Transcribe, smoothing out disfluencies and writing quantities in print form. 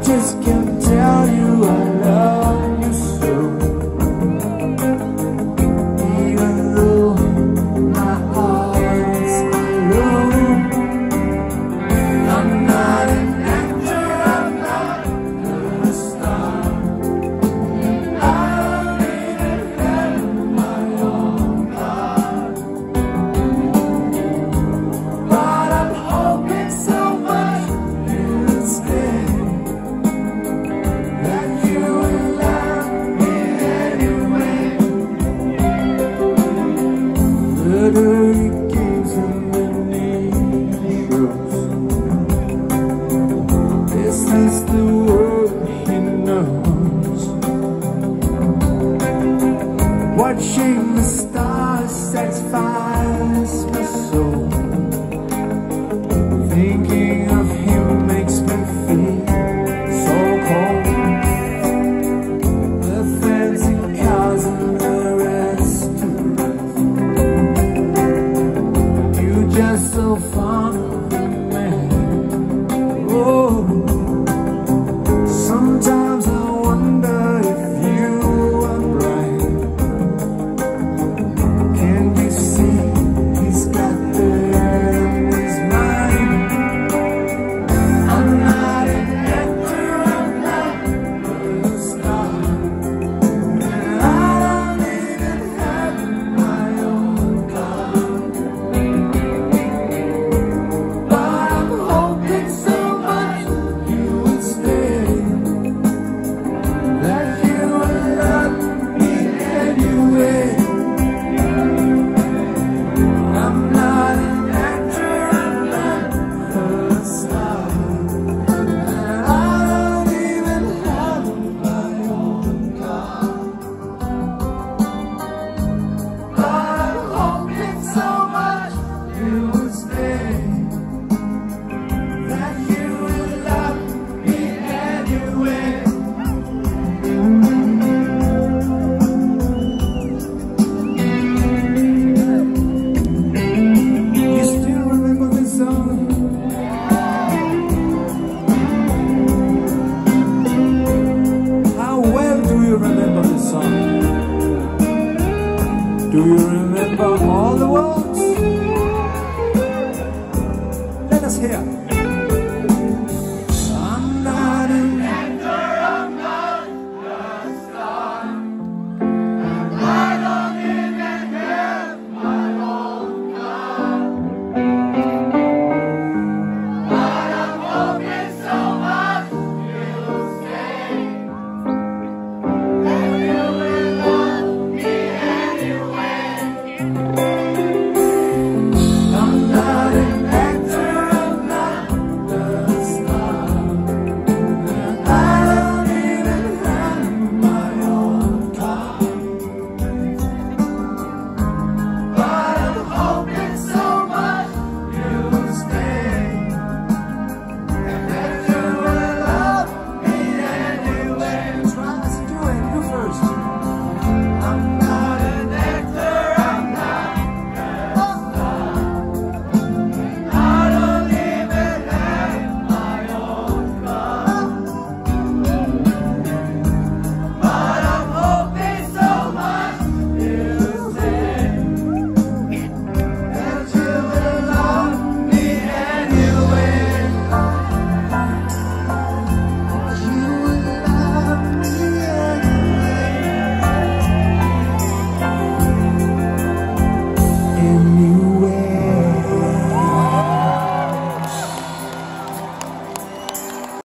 just can't tell you I love you so. Even though my heart's alone, I'm not an actor, I'm not a star. I don't even have my own car, but I'm hoping so much you'll stay, that you will love me anyway. The dirty games and the neighbors, this is the world he knows. Watching the stars satisfies my soul. Thinking of him makes me feel so cold. The fancy cars and the restaurants, you just so fond of the man. Oh, sometimes I wonder if you are right. Can you see he's got that in his mind? I'm not an actor, I'm not a star, and I don't even have my own car, but I'm hoping so much you would stay, that you will love me anyway. I'm not an actor, I'm not a star, and I don't even have my own car, but I'm hoping so much you will stay, that you will love me anyway. You still remember this song? How well do you remember this song? Do you remember all the words?